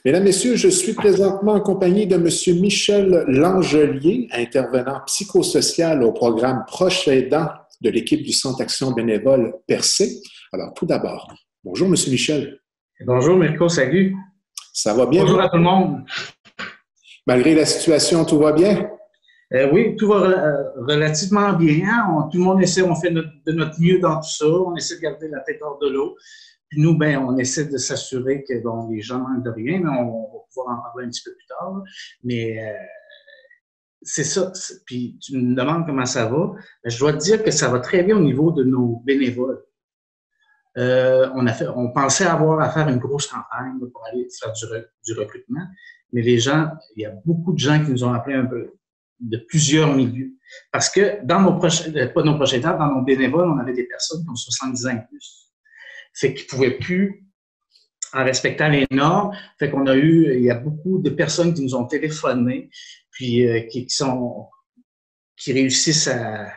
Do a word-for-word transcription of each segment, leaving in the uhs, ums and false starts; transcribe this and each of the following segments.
Mesdames, Messieurs, je suis présentement en compagnie de M. Michel Langelier, intervenant psychosocial au programme Proche aidant de l'équipe du Centre Action bénévole Percé. Alors, tout d'abord, bonjour M. Michel. Bonjour Mirko, salut. Ça va bien? Bonjour à tout le monde. Malgré la situation, tout va bien? Euh, oui, tout va euh, relativement bien. On, tout le monde essaie, on fait notre, de notre mieux dans tout ça. On essaie de garder la tête hors de l'eau. Puis nous, ben, on essaie de s'assurer que bon, les gens manquent de rien, mais on, on va pouvoir en parler un petit peu plus tard. Là. Mais euh, c'est ça. Puis tu me demandes comment ça va. Ben, je dois te dire que ça va très bien au niveau de nos bénévoles. Euh, on, a fait, on pensait avoir à faire une grosse campagne pour aller faire du, re, du recrutement, mais les gens, il y a beaucoup de gens qui nous ont appelés un peu de plusieurs milieux. Parce que dans nos prochains, pas nos prochains temps, dans nos bénévoles, on avait des personnes qui ont soixante-dix ans et plus. Fait qu'ils ne pouvaient plus, en respectant les normes, fait qu'on a eu, il y a beaucoup de personnes qui nous ont téléphoné, puis euh, qui, qui sont, qui réussissent à,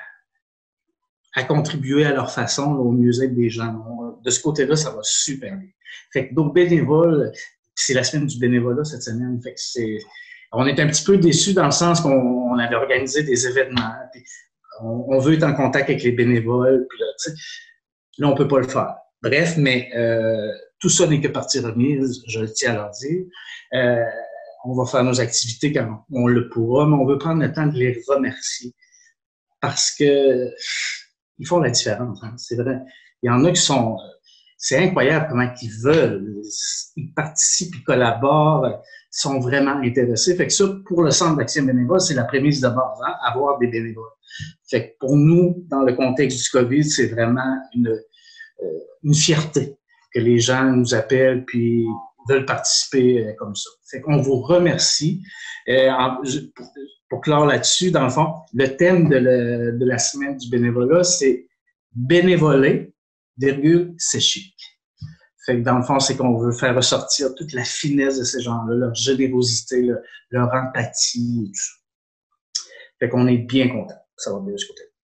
à contribuer à leur façon là, au mieux-être des gens. De ce côté-là, ça va super bien. Fait que donc bénévoles, c'est la semaine du bénévolat cette semaine. Fait que c'est, on est un petit peu déçus dans le sens qu'on on avait organisé des événements, puis on, on veut être en contact avec les bénévoles, puis là, tu sais, là on peut pas le faire. Bref, mais euh, tout ça n'est que partie remise, je le tiens à leur dire. Euh, on va faire nos activités quand on le pourra, mais on veut prendre le temps de les remercier parce que ils font la différence. Hein, c'est vrai. Il y en a qui sont... C'est incroyable comment ils veulent. Ils participent, ils collaborent, sont vraiment intéressés. Fait que ça, pour le Centre d'Action bénévole, c'est la prémisse de base, hein, avoir des bénévoles. Fait que pour nous, dans le contexte du COVID, c'est vraiment une, euh, une fierté que les gens nous appellent puis veulent participer euh, comme ça. Fait qu'on vous remercie. Euh, en, pour, pour clore là-dessus, dans le fond, le thème de, le, de la semaine du bénévolat, c'est bénévoler, virgule, c'est chic. Fait que dans le fond, c'est qu'on veut faire ressortir toute la finesse de ces gens-là, leur générosité, leur, leur empathie et tout ça. Fait qu'on est bien content. Ça va bien de ce côté.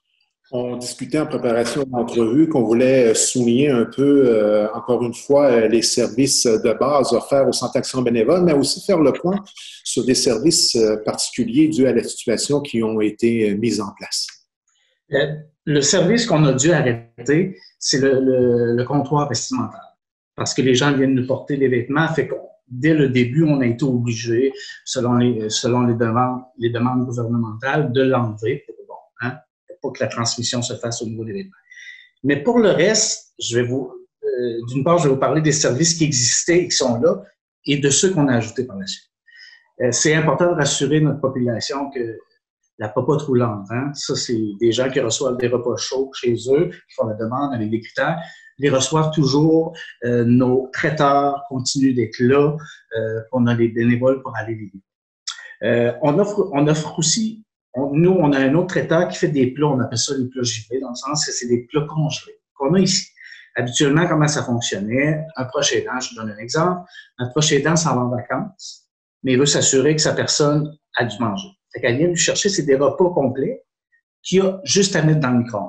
On discutait en préparation de l'entrevue qu'on voulait souligner un peu, euh, encore une fois, les services de base offerts au Centre Action bénévole, mais aussi faire le point sur des services particuliers dus à la situation qui ont été mis en place. Le, le service qu'on a dû arrêter, c'est le, le, le comptoir vestimentaire. Parce que les gens viennent nous porter des vêtements, fait que dès le début, on a été obligé, selon les, selon les demandes, les demandes gouvernementales, de l'enlever pour, bon, hein, pour que la transmission se fasse au niveau des vêtements. Mais pour le reste, je vais vous, euh, d'une part, je vais vous parler des services qui existaient et qui sont là et de ceux qu'on a ajoutés par la suite. Euh, c'est important de rassurer notre population que la popote roulante, hein, ça, c'est des gens qui reçoivent des repas chauds chez eux, qui font la demande avec des critères, les reçoivent toujours. Euh, nos traiteurs continuent d'être là. Euh, on a des bénévoles pour aller les livrer. Euh, on offre, on offre aussi, on, nous, on a un autre traiteur qui fait des plats, on appelle ça les plats givrés, dans le sens que c'est des plats congelés qu'on a ici. Habituellement, comment ça fonctionnait? Un proche aidant, je vous donne un exemple, un proche aidant s'en va en vacances, mais il veut s'assurer que sa personne a dû manger. Fait qu'elle vient lui chercher, c'est des repas complets qu'il a juste à mettre dans le micro-ondes.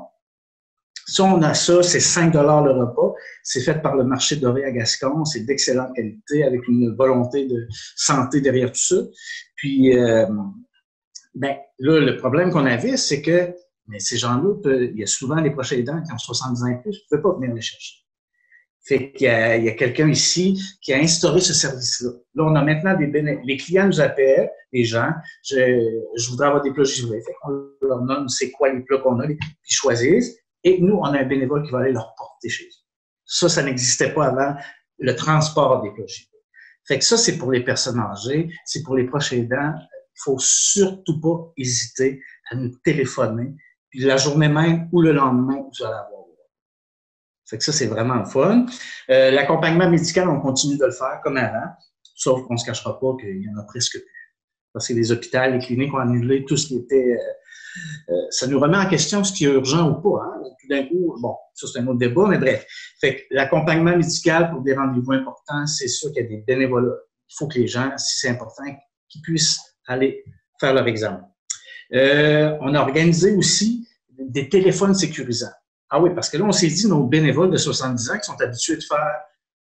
Si on a ça, c'est cinq dollars le repas. C'est fait par le marché doré à Gascon. C'est d'excellente qualité avec une volonté de santé derrière tout ça. Puis, euh, ben, là, le problème qu'on avait, c'est que mais ces gens-là, il y a souvent les proches aidants qui ont soixante-dix ans et plus, ne peuvent pas venir les chercher. Fait qu'il y a, il y a quelqu'un ici qui a instauré ce service-là. Là, on a maintenant des bénévoles. Les clients nous appellent, les gens, je, je voudrais avoir des plats givrés. Fait qu'on leur nomme c'est quoi les plats qu'on a, puis ils choisissent. Et nous, on a un bénévole qui va aller leur porter chez eux. Ça, ça n'existait pas avant, le transport des plats givrés. Fait que ça, c'est pour les personnes âgées, c'est pour les proches aidants. Il faut surtout pas hésiter à nous téléphoner. Puis la journée même ou le lendemain, vous allez avoir. Fait que ça, c'est vraiment le fun. Euh, l'accompagnement médical, on continue de le faire comme avant, sauf qu'on ne se cachera pas qu'il y en a presque plus. Parce que les hôpitaux, les cliniques ont annulé tout ce qui était... Euh, euh, ça nous remet en question ce qui est urgent ou pas. Hein? Tout d'un coup, bon, ça c'est un autre débat, mais bref. Fait que l'accompagnement médical pour des rendez-vous importants, c'est sûr qu'il y a des bénévolats. Il faut que les gens, si c'est important, qu'ils puissent aller faire leur examen. Euh, on a organisé aussi des téléphones sécurisants. Ah oui, parce que là, on s'est dit, nos bénévoles de soixante-dix ans qui sont habitués de faire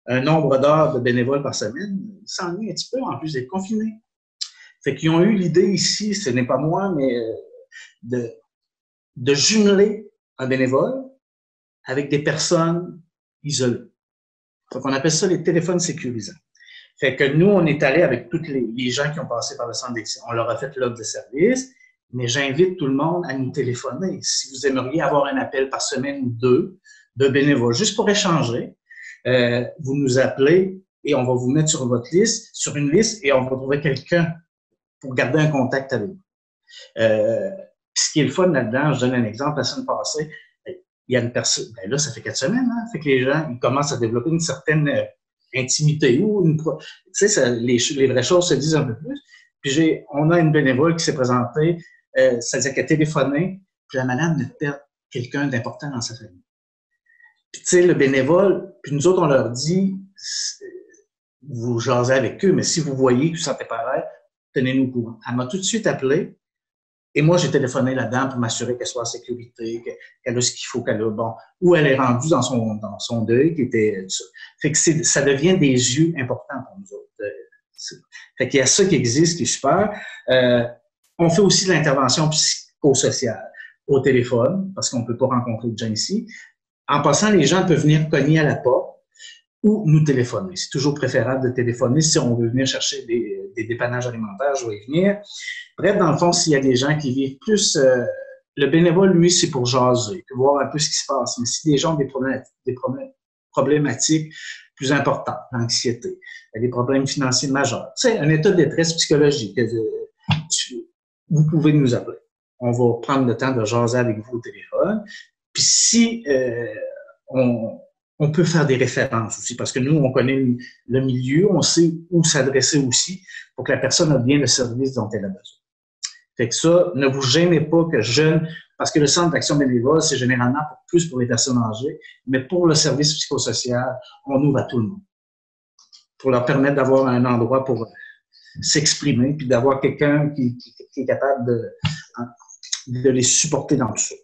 un nombre d'heures de bénévoles par semaine, ils s'ennuient un petit peu, en plus d'être confinés. Fait qu'ils ont eu l'idée ici, ce n'est pas moi, mais de, de jumeler un bénévole avec des personnes isolées. Donc, on appelle ça les téléphones sécurisants. Fait que nous, on est allé avec tous les, les gens qui ont passé par le centre d'excellence. On leur a fait l'offre de service, mais j'invite tout le monde à nous téléphoner. Si vous aimeriez avoir un appel par semaine ou deux de bénévoles, juste pour échanger, euh, vous nous appelez et on va vous mettre sur votre liste, sur une liste, et on va trouver quelqu'un pour garder un contact avec vous. Euh, ce qui est le fun là-dedans, je donne un exemple, la semaine passée, il y a une personne, ben là, ça fait quatre semaines, hein, fait que les gens, ils commencent à développer une certaine euh, intimité ou une, tu sais, ça, les, les vraies choses se disent un peu plus. Puis j'ai, on a une bénévole qui s'est présentée, euh, c'est-à-dire qu'elle a téléphoné, puis la madame de perdre quelqu'un d'important dans sa famille. Puis tu sais, le bénévole, puis nous autres, on leur dit, vous jasez avec eux, mais si vous voyez que vous ne sentez pas l'air, tenez-nous au courant. Elle m'a tout de suite appelé. Et moi, j'ai téléphoné là-dedans pour m'assurer qu'elle soit en sécurité, qu'elle a ce qu'il faut, qu'elle a, bon, où elle est rendue dans son, dans son deuil, qui était, fait que c'est, ça devient des yeux importants pour nous autres. Fait qu'il y a ça qui existe, qui est super. Euh, on fait aussi de l'intervention psychosociale au téléphone, parce qu'on ne peut pas rencontrer de gens ici. En passant, les gens peuvent venir cogner à la porte ou nous téléphoner. C'est toujours préférable de téléphoner si on veut venir chercher des, des dépannages alimentaires, je vais y venir. Bref, dans le fond, s'il y a des gens qui vivent plus... Euh, le bénévole, lui, c'est pour jaser, pour voir un peu ce qui se passe. Mais si des gens ont des problématiques, des problèmes, problématiques plus importantes, l'anxiété, des problèmes financiers majeurs, tu sais, un état de détresse psychologique, euh, tu, vous pouvez nous appeler. On va prendre le temps de jaser avec vous au téléphone. Puis si euh, on... On peut faire des références aussi, parce que nous, on connaît le milieu, on sait où s'adresser aussi pour que la personne ait bien le service dont elle a besoin. Fait que ça, ne vous gênez pas que jeune, parce que le centre d'action bénévole, c'est généralement pour, plus pour les personnes âgées, mais pour le service psychosocial, on ouvre à tout le monde. Pour leur permettre d'avoir un endroit pour s'exprimer, puis d'avoir quelqu'un qui, qui, qui est capable de, de les supporter dans tout ça.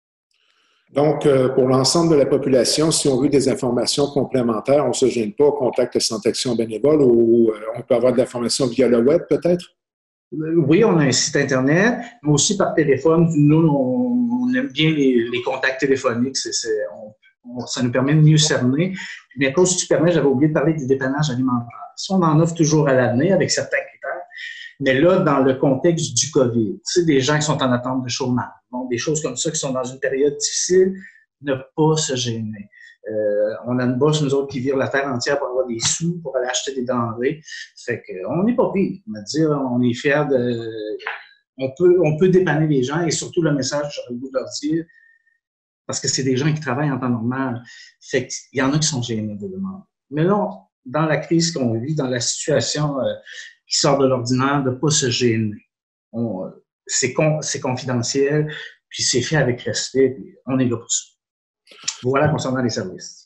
Donc, euh, pour l'ensemble de la population, si on veut des informations complémentaires, on ne se gêne pas, on contacte le Centre d'action bénévole ou euh, on peut avoir de l'information via le web, peut-être? Oui, on a un site Internet, mais aussi par téléphone. Nous, on, on aime bien les, les contacts téléphoniques. C'est, c'est, on, on, ça nous permet de mieux cerner. Mais à cause du permis, j'avais oublié de parler du dépannage alimentaire. Ça, on en offre toujours à l'année avec certains critères. Mais là, dans le contexte du COVID, tu sais, des gens qui sont en attente de chômage, bon, des choses comme ça qui sont dans une période difficile, ne pas se gêner. Euh, on a une bosse, nous autres, qui vire la terre entière pour avoir des sous, pour aller acheter des denrées. Fait qu'on n'est pas pire. On va dire, on est fiers de... On peut, on peut dépanner les gens et surtout le message, j'aurais le goût de leur dire, parce que c'est des gens qui travaillent en temps normal. Fait qu'il y en a qui sont gênés de demander. Mais là, dans la crise qu'on vit, dans la situation... Euh, qui sort de l'ordinaire, de ne pas se gêner. On, c'est, con, c'est confidentiel, puis c'est fait avec respect, puis on est là pour ça. Voilà concernant les services.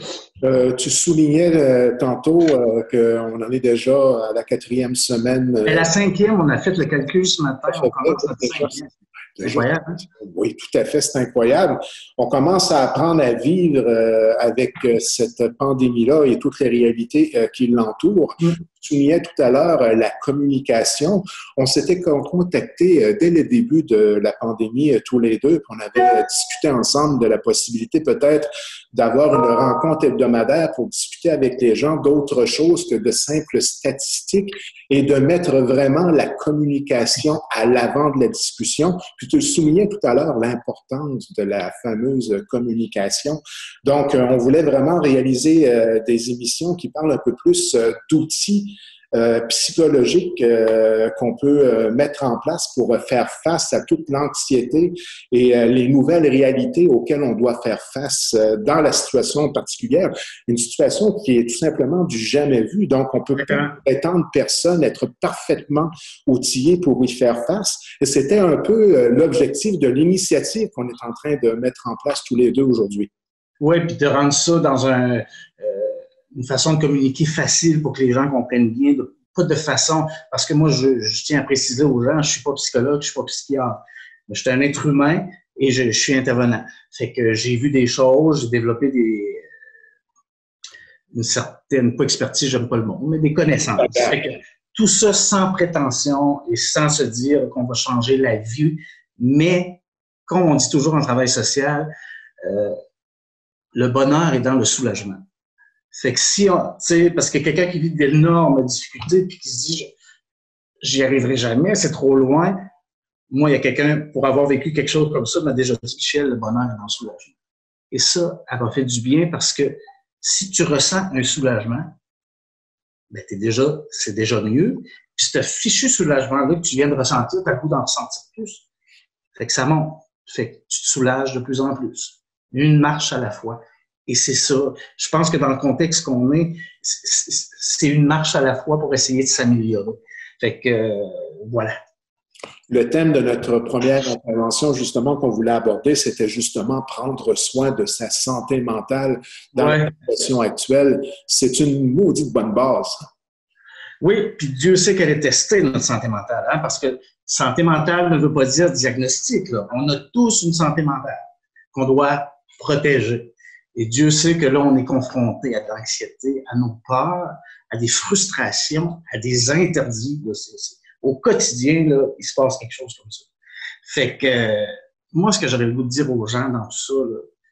Euh, tu soulignais euh, tantôt euh, qu'on en est déjà à la quatrième semaine. Euh, Et la cinquième, on a fait le calcul ce matin, on commence notre cinquième. C'est incroyable, hein? Oui, tout à fait, c'est incroyable. On commence à apprendre à vivre euh, avec euh, cette pandémie-là et toutes les réalités euh, qui l'entourent. Mm. Tu soulignais tout à l'heure euh, la communication. On s'était contactés euh, dès le début de la pandémie, euh, tous les deux, puis on avait euh, discuté ensemble de la possibilité peut-être d'avoir une rencontre hebdomadaire pour discuter avec les gens d'autre chose que de simples statistiques et de mettre vraiment la communication à l'avant de la discussion. Puis tu le soulignais tout à l'heure, l'importance de la fameuse communication. Donc, on voulait vraiment réaliser euh, des émissions qui parlent un peu plus euh, d'outils euh, psychologiques euh, qu'on peut euh, mettre en place pour faire face à toute l'anxiété et euh, les nouvelles réalités auxquelles on doit faire face euh, dans la situation particulière. Une situation qui est tout simplement du jamais vu. Donc, on peut pas prétendre personne être parfaitement outillé pour y faire face. Et c'était un peu euh, l'objectif de l'initiative qu'on est en train de mettre en place tous les deux aujourd'hui. Oui, puis de rendre ça dans un... Euh, une façon de communiquer facile pour que les gens comprennent bien, de, pas de façon, parce que moi, je, je tiens à préciser aux gens, je suis pas psychologue, je suis pas psychiatre, mais je suis un être humain et je, je suis intervenant. Fait que j'ai vu des choses, j'ai développé des, une certaine, pas expertise, j'aime pas le mot, mais des connaissances. Fait que tout ça sans prétention et sans se dire qu'on va changer la vie, mais comme on dit toujours en travail social, euh, le bonheur est dans le soulagement. Fait que si on, tu sais, parce que quelqu'un qui vit d'énormes difficultés puis qui se dit, j'y arriverai jamais, c'est trop loin. Moi, il y a quelqu'un, pour avoir vécu quelque chose comme ça, m'a déjà dit, Michel, le bonheur est dans le soulagement. Et ça, elle m'a fait du bien parce que si tu ressens un soulagement, ben, t'es déjà, c'est déjà mieux. Puis ce fichu soulagement-là que tu viens de ressentir, t'as le goût d'en ressentir plus. Fait que ça monte. Fait que tu te soulages de plus en plus. Une marche à la fois. Et c'est ça. Je pense que dans le contexte qu'on est, c'est une marche à la fois pour essayer de s'améliorer. Fait que, euh, voilà. Le thème de notre première intervention, justement, qu'on voulait aborder, c'était justement prendre soin de sa santé mentale dans ouais. la situation actuelle. C'est une maudite bonne base. Oui, puis Dieu sait qu'elle est testée, notre santé mentale, hein, parce que santé mentale ne veut pas dire diagnostic. Là. On a tous une santé mentale qu'on doit protéger. Et Dieu sait que là, on est confronté à de l'anxiété, à nos peurs, à des frustrations, à des interdits. Là, c'est, c'est, au quotidien, là, il se passe quelque chose comme ça. Fait que, euh, moi, ce que j'aurais le goût de dire aux gens dans tout ça,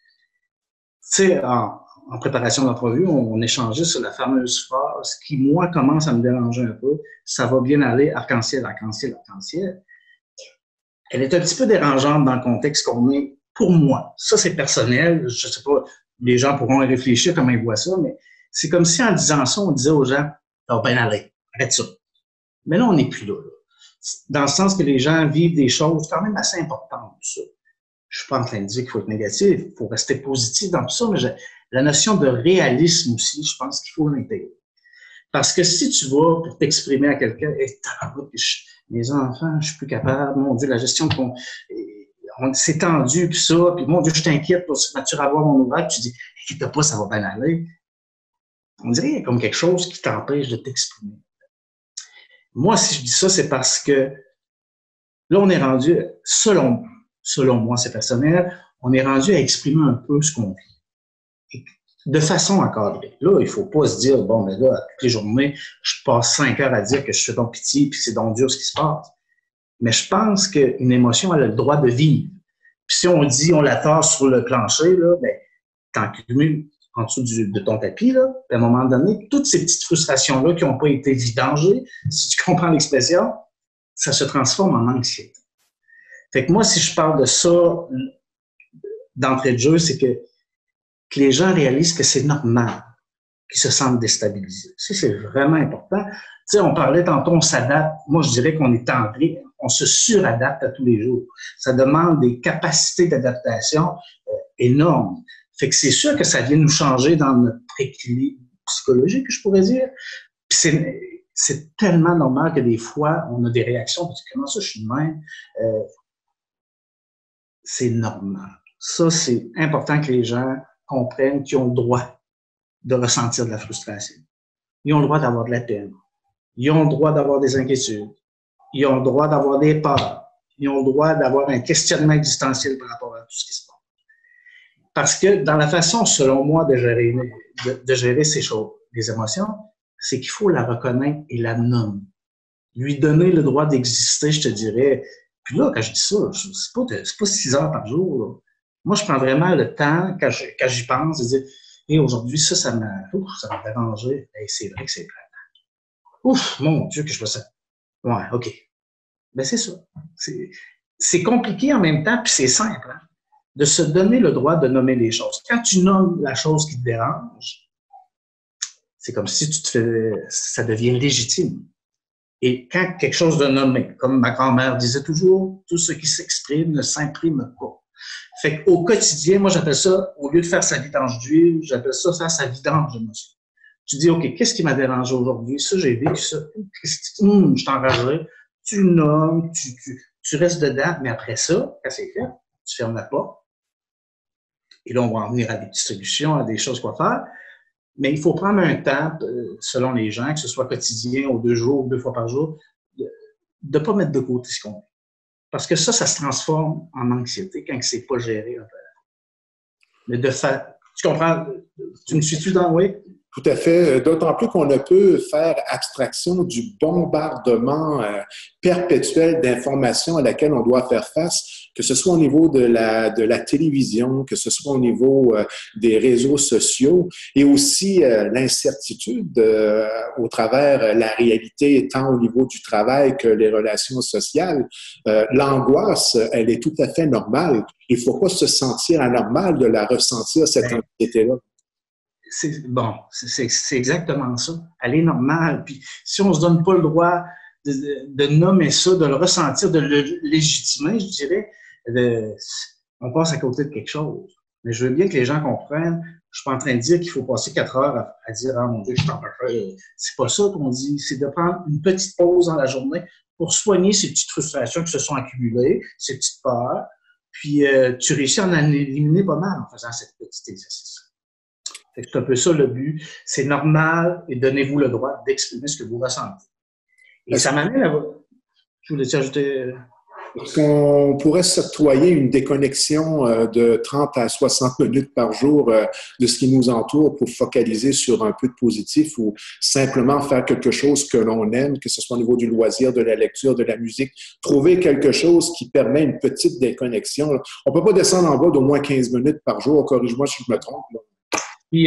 tu sais, en, en préparation d'entrevue, on, on échangeait sur la fameuse phrase qui, moi, commence à me déranger un peu. Ça va bien aller, arc-en-ciel, arc-en-ciel, arc-en-ciel. Elle est un petit peu dérangeante dans le contexte qu'on est pour moi. Ça, c'est personnel. Je sais pas, les gens pourront y réfléchir comment ils voient ça, mais c'est comme si en disant ça, on disait aux gens, ça va bien aller, arrête ça. Mais là, on n'est plus là, là. Dans le sens que les gens vivent des choses quand même assez importantes, tout ça. Je suis pas en train de dire qu'il faut être négatif, il faut rester positif dans tout ça, mais je, la notion de réalisme aussi, je pense qu'il faut l'intégrer. Parce que si tu vas pour t'exprimer à quelqu'un, hey, mes enfants, je suis plus capable, mon Dieu, la gestion de ton... c'est tendu, puis ça, puis mon Dieu, je t'inquiète pour si tu vas avoir mon ouvrage, tu dis, inquiète pas, ça va bien aller. On dirait qu'il y a comme quelque chose qui t'empêche de t'exprimer. Moi, si je dis ça, c'est parce que là, on est rendu, selon, selon moi, c'est personnel, on est rendu à exprimer un peu ce qu'on vit. Et de façon encadrée. Là, il faut pas se dire, bon, mais là, toutes les journées, je passe cinq heures à dire que je fais donc pitié, puis c'est donc dur ce qui se passe. Mais je pense qu'une émotion, elle a le droit de vivre. Puis si on dit, on la tasse sur le plancher, là, ben, t'en cumules en dessous du, de ton tapis, là, puis à un moment donné, toutes ces petites frustrations-là qui n'ont pas été vidangées, si tu comprends l'expression, ça se transforme en anxiété. Fait que moi, si je parle de ça d'entrée de jeu, c'est que, que les gens réalisent que c'est normal qu'ils se sentent déstabilisés. Ça, c'est vraiment important. Tu sais, on parlait tantôt, on s'adapte. Moi, je dirais qu'on est tendré, on se suradapte à tous les jours. Ça demande des capacités d'adaptation euh, énormes. Fait que c'est sûr que ça vient nous changer dans notre équilibre psychologique, je pourrais dire. Puis c'est, c'est tellement normal que des fois, on a des réactions. Puis comment ça, je suis de même? Euh, c'est normal. Ça, c'est important que les gens comprennent qu'ils ont le droit de ressentir de la frustration. Ils ont le droit d'avoir de la peine. Ils ont le droit d'avoir des inquiétudes. Ils ont le droit d'avoir des peurs. Ils ont le droit d'avoir un questionnement existentiel par rapport à tout ce qui se passe. Parce que dans la façon, selon moi, de gérer, de, de gérer ces choses, les émotions, c'est qu'il faut la reconnaître et la nommer. Lui donner le droit d'exister, je te dirais. Puis là, quand je dis ça, c'est pas, c'est pas six heures par jour. Là. Moi, je prends vraiment le temps, quand, je, quand j'y pense, de dire, hey, aujourd'hui, ça, ça m'a, ouf, ça m'a dérangé. Hey, c'est vrai que c'est plate. Ouf, mon Dieu, que je fais ça. Ouais, OK. Ben, c'est ça. C'est, c'est compliqué en même temps, puis c'est simple, hein, de se donner le droit de nommer les choses. Quand tu nommes la chose qui te dérange, c'est comme si tu te fais, ça devient légitime. Et quand quelque chose de nommé, comme ma grand-mère disait toujours, tout ce qui s'exprime ne s'imprime pas. Fait qu'au quotidien, moi, j'appelle ça, au lieu de faire sa vidange d'huile, j'appelle ça faire sa vidange d'émotions. Tu dis, OK, qu'est-ce qui m'a dérangé aujourd'hui? Ça, j'ai vécu ça. Hum, je t'enragerai. Tu le nommes, tu, tu, tu restes dedans, mais après ça, quand c'est fait, tu fermes la porte. Et là, on va en venir à des distributions, à des choses qu'on va faire. Mais il faut prendre un temps, selon les gens, que ce soit quotidien, ou deux jours, deux fois par jour, de ne pas mettre de côté ce qu'on fait. Parce que ça, ça se transforme en anxiété quand c'est pas géré un peu. Mais de faire, tu comprends? Tu me suis-tu dans, oui? Tout à fait. D'autant plus qu'on ne peut faire abstraction du bombardement euh, perpétuel d'informations à laquelle on doit faire face, que ce soit au niveau de la, de la télévision, que ce soit au niveau euh, des réseaux sociaux, et aussi euh, l'incertitude euh, au travers la réalité, tant au niveau du travail que les relations sociales. Euh, l'angoisse, elle est tout à fait normale. Il ne faut pas se sentir anormal de la ressentir, cette anxiété-là. C'est, bon, c'est, c'est exactement ça. Elle est normale. Puis si on ne se donne pas le droit de, de, de nommer ça, de le ressentir, de le légitimer, je dirais, de, on passe à côté de quelque chose. Mais je veux bien que les gens comprennent. Je suis pas en train de dire qu'il faut passer quatre heures à, à dire « Ah mon Dieu, je suis en parfait ». C'est pas ça qu'on dit. C'est de prendre une petite pause dans la journée pour soigner ces petites frustrations qui se sont accumulées, ces petites peurs. Puis euh, tu réussis à en éliminer pas mal en faisant cette petite exercice. C'est un peu ça le but. C'est normal et donnez-vous le droit d'exprimer ce que vous ressentez. Et ça m'amène à... Je voulais ajouter... Est-ce qu'on pourrait s'octroyer une déconnexion de trente à soixante minutes par jour de ce qui nous entoure pour focaliser sur un peu de positif ou simplement faire quelque chose que l'on aime, que ce soit au niveau du loisir, de la lecture, de la musique, trouver quelque chose qui permet une petite déconnexion. On ne peut pas descendre en bas d'au moins quinze minutes par jour. Corrige-moi si je me trompe. Là. Puis,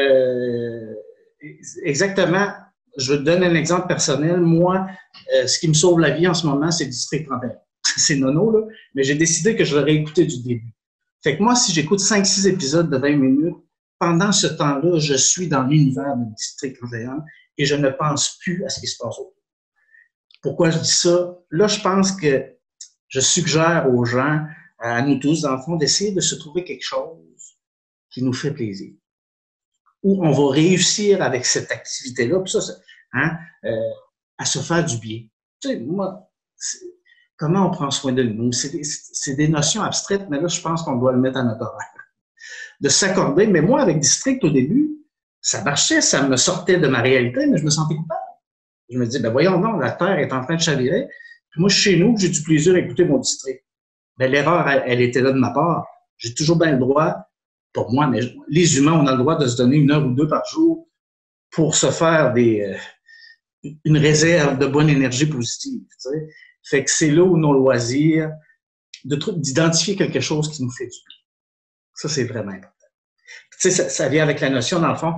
euh, exactement, je te donne un exemple personnel. Moi, euh, ce qui me sauve la vie en ce moment, c'est District trente et un. C'est nono, là, mais j'ai décidé que je l'aurais écouté du début. Fait que moi, si j'écoute cinq six épisodes de vingt minutes, pendant ce temps-là, je suis dans l'univers de District trente et un et je ne pense plus à ce qui se passe autour. Pourquoi je dis ça? Là, je pense que je suggère aux gens, à nous tous, dans le fond, d'essayer de se trouver quelque chose qui nous fait plaisir. Où on va réussir avec cette activité-là, puis ça, hein, euh, à se faire du bien. Tu sais, moi, comment on prend soin de nous? C'est des, c'est des notions abstraites, mais là, je pense qu'on doit le mettre à notre horaire. De s'accorder, mais moi, avec District, au début, ça marchait, ça me sortait de ma réalité, mais je me sentais coupable. Je me dis, ben voyons non, la Terre est en train de chavirer. Puis moi, je suis chez nous, j'ai du plaisir à écouter mon District. Ben, l'erreur, elle, elle était là de ma part. J'ai toujours bien le droit, pour moi, mais les humains, on a le droit de se donner une heure ou deux par jour pour se faire des, euh, une réserve de bonne énergie positive. Tu sais. Fait que c'est là où nos loisirs, de, d'identifier quelque chose qui nous fait du bien. Ça, c'est vraiment important. Tu sais, ça, ça vient avec la notion, dans le fond,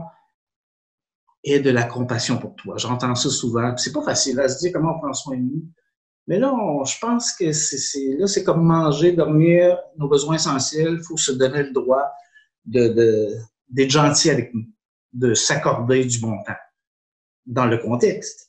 et de la compassion pour toi. J'entends ça souvent. C'est pas facile à se dire comment on prend soin de nous. Mais là, on, je pense que c'est, c'est, là, c'est comme manger, dormir, nos besoins essentiels. Il faut se donner le droit de, de, d'être gentil avec nous, de s'accorder du bon temps dans le contexte.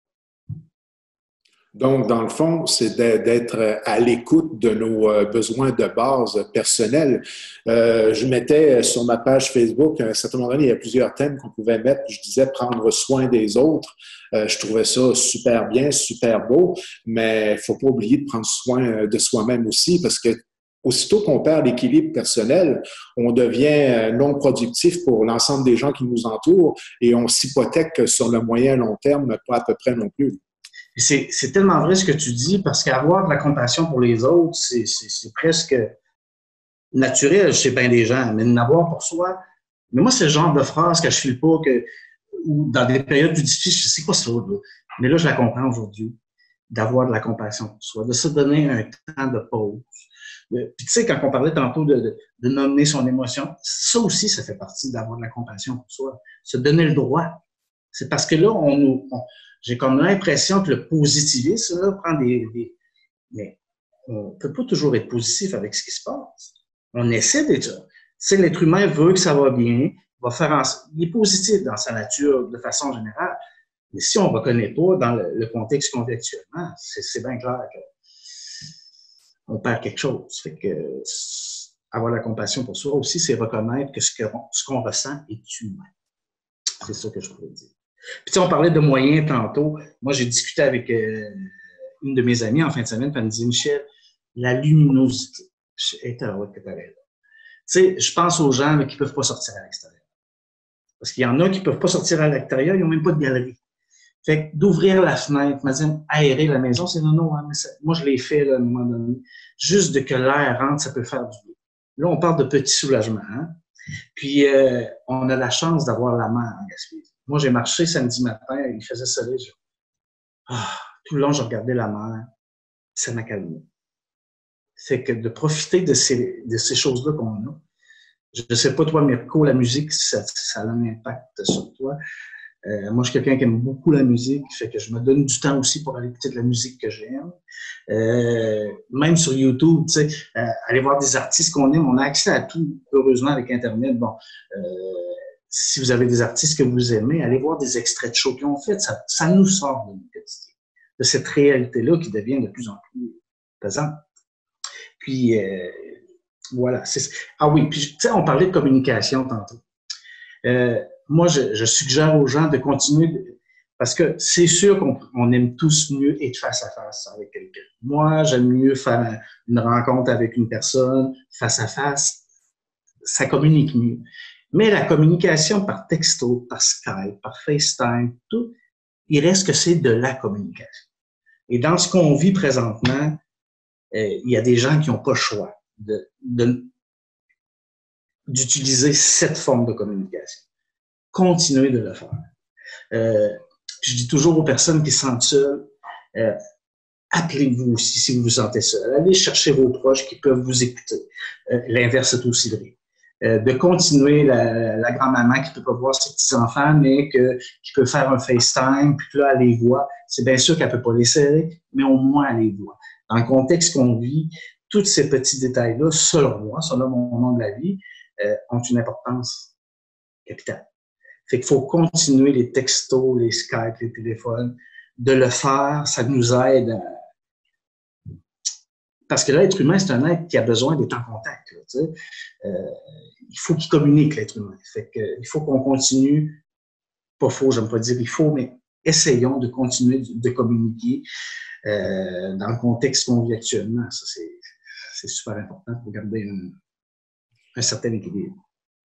Donc, dans le fond, c'est d'être à l'écoute de nos besoins de base personnels. Euh, je mettais sur ma page Facebook, à un certain moment donné, il y a plusieurs thèmes qu'on pouvait mettre. Je disais prendre soin des autres. Euh, je trouvais ça super bien, super beau, mais il ne faut pas oublier de prendre soin de soi-même aussi parce que aussitôt qu'on perd l'équilibre personnel, on devient non productif pour l'ensemble des gens qui nous entourent et on s'hypothèque sur le moyen et long terme, pas à peu près non plus. C'est, c'est tellement vrai ce que tu dis, parce qu'avoir de la compassion pour les autres, c'est, c'est, c'est presque naturel chez bien des gens, mais d'en avoir pour soi. Mais moi, c'est le genre de phrase que je file pas, que, ou dans des périodes plus difficiles, je sais quoi ça, là. Mais là, je la comprends aujourd'hui, d'avoir de la compassion pour soi, de se donner un temps de pause. Puis tu sais, quand on parlait tantôt de, de, de nommer son émotion, ça aussi, ça fait partie d'avoir de la compassion pour soi. Se donner le droit. C'est parce que là, on nous... On, j'ai comme l'impression que le positivisme là, prend des, des... Mais on ne peut pas toujours être positif avec ce qui se passe. On essaie d'être... Tu sais, l'être humain veut que ça va bien, va faire en... il est positif dans sa nature de façon générale. Mais si on ne reconnaît pas dans le, le contexte qu'on vit actuellement, c'est, c'est bien clair qu'on perd quelque chose. Fait que avoir la compassion pour soi aussi, c'est reconnaître que ce, que ce qu'on ressent est humain. C'est ça que je pourrais dire. Puis, tu sais, on parlait de moyens tantôt. Moi, j'ai discuté avec euh, une de mes amies en fin de semaine, puis elle me dit, Michel, la luminosité. Elle était là, que tu avais là. Tu sais, je pense aux gens là, qui ne peuvent pas sortir à l'extérieur. Parce qu'il y en a qui ne peuvent pas sortir à l'extérieur, ils n'ont même pas de galerie. Fait que d'ouvrir la fenêtre, m'a dit, aérer la maison, c'est non, non, hein, mais ça, moi, je l'ai fait là, à un moment donné. Juste de que l'air rentre, ça peut faire du bien. Là, on parle de petits soulagements. Hein? Puis, euh, on a la chance d'avoir la mer en Gaspésie. Moi, j'ai marché samedi matin, il faisait soleil. Je... Ah, tout le long, je regardais la mer. Ça m'a calmé. C'est que de profiter de ces, de ces choses-là qu'on a. Je ne sais pas, toi, Mirko, la musique, ça, ça a un impact sur toi. Euh, moi, je suis quelqu'un qui aime beaucoup la musique, fait que je me donne du temps aussi pour aller écouter de la musique que j'aime. Euh, même sur YouTube, tu sais, euh, aller voir des artistes qu'on aime, on a accès à tout, heureusement, avec Internet. Bon, euh, si vous avez des artistes que vous aimez, allez voir des extraits de shows qu'ils ont fait, ça, ça nous sort de notre quotidien, de cette réalité-là qui devient de plus en plus pesante. Puis, euh, voilà. Ah oui, puis, tu sais, on parlait de communication tantôt. Euh, moi, je, je suggère aux gens de continuer, de, parce que c'est sûr qu'on on aime tous mieux être face à face avec quelqu'un. Moi, j'aime mieux faire une rencontre avec une personne face à face. Ça communique mieux. Mais la communication par texto, par Skype, par FaceTime, tout, il reste que c'est de la communication. Et dans ce qu'on vit présentement, euh, il y a des gens qui n'ont pas le choix de, de, d'utiliser cette forme de communication. Continuez de le faire. Euh, je dis toujours aux personnes qui se sentent seules, euh, appelez-vous aussi si vous vous sentez seul. Allez chercher vos proches qui peuvent vous écouter. Euh, l'inverse est aussi vrai. Euh, de continuer la, la grand-maman qui ne peut pas voir ses petits-enfants, mais que, qui peut faire un FaceTime, puis que là, elle les voit. C'est bien sûr qu'elle ne peut pas les serrer, mais au moins elle les voit. Dans le contexte qu'on vit, tous ces petits détails-là, selon moi, selon mon nom de la vie, euh, ont une importance capitale. Fait qu'il faut continuer les textos, les Skype, les téléphones, de le faire, ça nous aide à... Parce que l'être humain, c'est un être qui a besoin d'être en contact. Là, tu sais. euh, il faut qu'il communique, l'être humain. Fait que, il faut qu'on continue, pas faux, j'aime pas dire il faut, mais essayons de continuer de, de communiquer euh, dans le contexte qu'on vit actuellement. Ça, c'est, c'est super important pour garder un, un certain équilibre.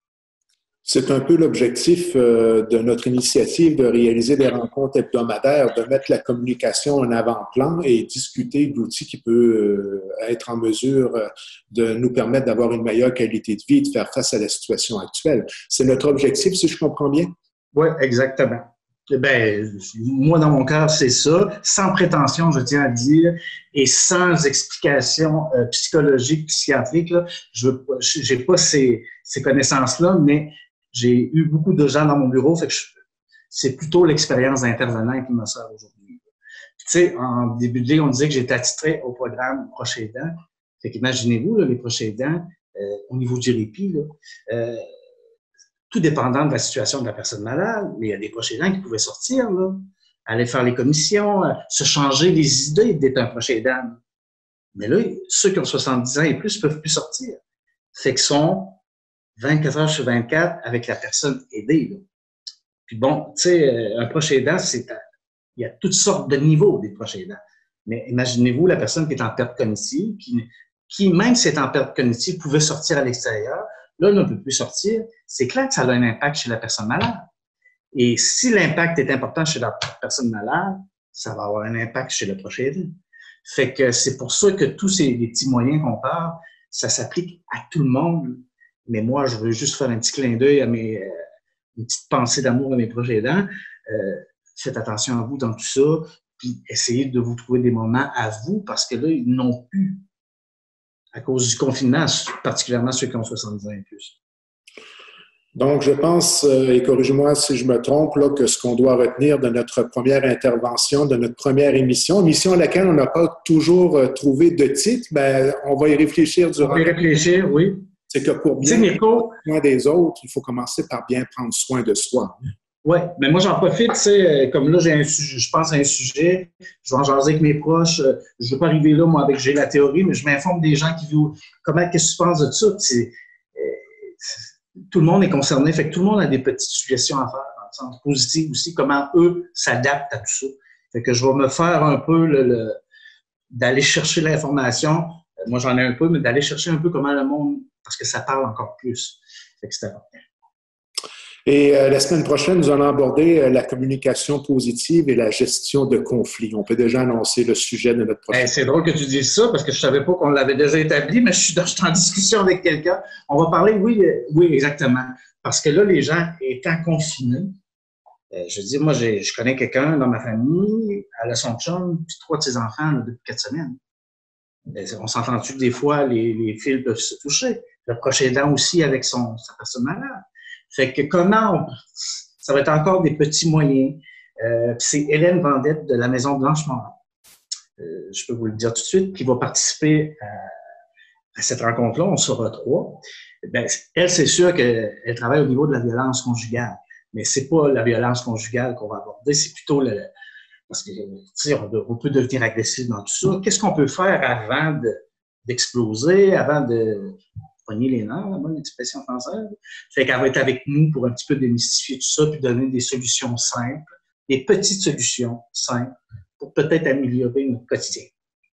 C'est un peu l'objectif euh, de notre initiative de réaliser des rencontres hebdomadaires, de mettre la communication en avant-plan et discuter d'outils qui peuvent euh, être en mesure euh, de nous permettre d'avoir une meilleure qualité de vie et de faire face à la situation actuelle. C'est notre objectif, si je comprends bien? Oui, exactement. Ben, moi, dans mon cœur, c'est ça. Sans prétention, je tiens à dire, et sans explication euh, psychologique, psychiatrique, là, je n'ai pas ces, ces connaissances-là, mais j'ai eu beaucoup de gens dans mon bureau, fait que c'est plutôt l'expérience d'intervenant qui me sert aujourd'hui. Tu sais, en début de vie, on disait que j'étais attitré au programme Proches aidants. Fait qu'imaginez-vous, là, les proches aidants, euh, au niveau du répit, là, euh, tout dépendant de la situation de la personne malade, mais il y a des proches aidants qui pouvaient sortir, là, aller faire les commissions, euh, se changer les idées d'être un proche aidant. Mais là, ceux qui ont soixante-dix ans et plus ne peuvent plus sortir. Fait qu'ils sont vingt-quatre heures sur vingt-quatre avec la personne aidée. Là. Puis bon, tu sais, un proche aidant, c'est, il y a toutes sortes de niveaux des proches aidants. Mais imaginez-vous la personne qui est en perte cognitive, qui, qui même si elle est en perte cognitive, pouvait sortir à l'extérieur. Là, elle ne peut plus sortir. C'est clair que ça a un impact chez la personne malade. Et si l'impact est important chez la personne malade, ça va avoir un impact chez le proche aidant. Fait que c'est pour ça que tous ces les petits moyens qu'on parle, ça s'applique à tout le monde. Mais moi, je veux juste faire un petit clin d'œil à mes, euh, une petite pensée d'amour à mes proches aidants. Euh, faites attention à vous dans tout ça, puis essayez de vous trouver des moments à vous, parce que là, ils n'ont plus, à cause du confinement, particulièrement ceux qui ont soixante-dix ans et plus. Donc, je pense, euh, et corrige-moi si je me trompe, là, que ce qu'on doit retenir de notre première intervention, de notre première émission, émission à laquelle on n'a pas toujours euh, trouvé de titre, ben, on va y réfléchir durant... On va y réfléchir, oui. C'est que pour bien prendre soin des autres, il faut commencer par bien prendre soin de soi. Oui, mais moi, j'en profite, tu sais, comme là, j'ai un sujet, je pense à un sujet, je vais en jaser avec mes proches, je ne veux pas arriver là, moi, avec j'ai la théorie, mais je m'informe des gens qui vivent, comment, qu'est-ce que tu penses de ça? C'est, euh, tout le monde est concerné, fait que tout le monde a des petites suggestions à faire, dans le sens positif aussi, comment eux s'adaptent à tout ça. Fait que je vais me faire un peu le, le d'aller chercher l'information, moi, j'en ai un peu, mais d'aller chercher un peu comment le monde, parce que ça parle encore plus. Fait que c'est important. Et euh, la semaine prochaine, nous allons aborder euh, la communication positive et la gestion de conflits. On peut déjà annoncer le sujet de notre prochaine. Ben, c'est drôle que tu dises ça parce que je ne savais pas qu'on l'avait déjà établi, mais je suis, dans, je suis en discussion avec quelqu'un. On va parler, oui, euh, oui, exactement. Parce que là, les gens étant confinés, euh, je veux dire, moi, j'ai, je connais quelqu'un dans ma famille, elle a son chum, puis trois de ses enfants là, depuis quatre semaines. On s'entend-tu que des fois, les, les fils peuvent se toucher. Le prochain aidant aussi avec son, sa personne malade. Fait que comment on, ça va être encore des petits moyens. Euh, c'est Hélène Vendette de la Maison Blanche-Morin. Euh, je peux vous le dire tout de suite, qui va participer à, à cette rencontre-là. On sera trois. Ben, elle, c'est sûr qu'elle travaille au niveau de la violence conjugale. Mais c'est pas la violence conjugale qu'on va aborder, c'est plutôt le, parce que, tu sais, on, on peut devenir agressif dans tout ça. Qu'est-ce qu'on peut faire avant de, d'exploser, avant de pogner les nerfs, la bonne expression française? Fait qu'elle va être avec nous pour un petit peu démystifier tout ça, puis donner des solutions simples, des petites solutions simples, pour peut-être améliorer notre quotidien.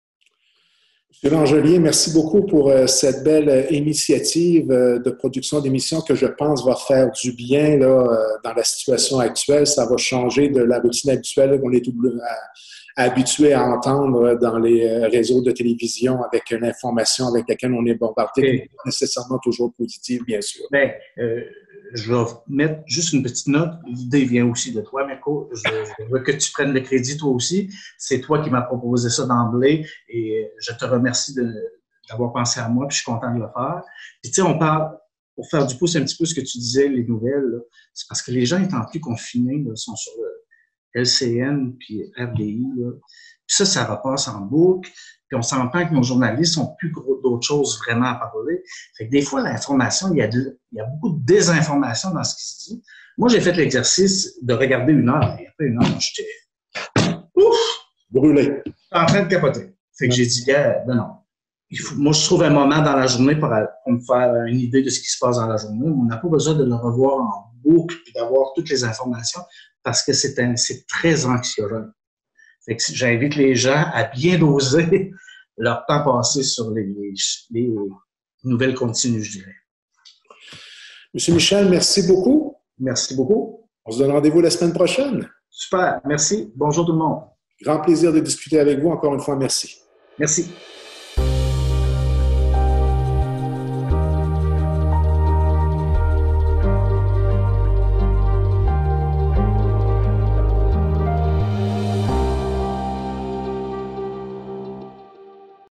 M. Langelier, merci beaucoup pour euh, cette belle euh, initiative euh, de production d'émissions que je pense va faire du bien là, euh, dans la situation actuelle. Ça va changer de la routine habituelle qu'on est habitué à entendre dans les réseaux de télévision avec l'information avec laquelle on est bombardé, qui n'est pas nécessairement toujours positive, bien sûr. Bien, euh, je vais mettre juste une petite note. L'idée vient aussi de toi, Mirko. Je, je veux que tu prennes le crédit, toi aussi. C'est toi qui m'as proposé ça d'emblée et je te remercie de, d'avoir pensé à moi, puis je suis content de le faire. Puis, tu sais, on parle, pour faire du pouce un petit peu ce que tu disais, les nouvelles, là, c'est parce que les gens étant plus confinés là, sont sur le L C N puis R D I. Là. Puis ça, ça repasse en boucle. Puis on s'entend que nos journalistes ont plus gros d'autres choses vraiment à parler. Fait que des fois, l'information, il y a, de, il y a beaucoup de désinformation dans ce qui se dit. Moi, j'ai fait l'exercice de regarder une heure. Et après une heure, j'étais ouf! Brûlé. En train de capoter. Fait que j'ai dit, gars, ben non. Il faut, moi, je trouve un moment dans la journée pour, pour me faire une idée de ce qui se passe dans la journée. On n'a pas besoin de le revoir en boucle et d'avoir toutes les informations parce que c'est, un, c'est très anxiogène. Fait que j'invite les gens à bien doser leur temps passé sur les, les, les nouvelles continues, je dirais. Monsieur Michel, merci beaucoup. Merci beaucoup. On se donne rendez-vous la semaine prochaine. Super, merci. Bonjour tout le monde. Grand plaisir de discuter avec vous. Encore une fois, merci. Merci.